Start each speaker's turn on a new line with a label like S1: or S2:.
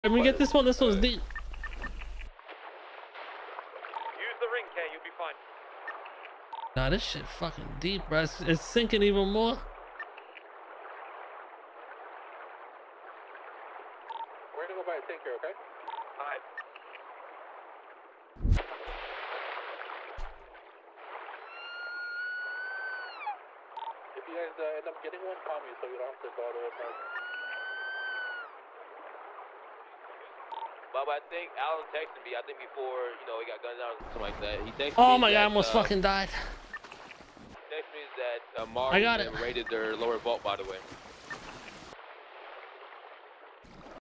S1: Let me get this one. This one's deep.
S2: Use the ring, K. You'll be fine.
S1: Nah, this shit fucking deep, bro. It's sinking even more.
S3: We're gonna go by a tank here, okay?
S2: Alright.
S3: If you guys end up getting one, call me so you don't have to go all the way back.
S4: Bob, I think Alan texted me. I think before, you know, he got gunned down or something like that. He texted
S1: Oh
S4: me
S1: my god, I
S4: that,
S1: almost fucking died.
S4: Texted me that Mark
S1: I got it.
S4: raided their lower vault, by the way.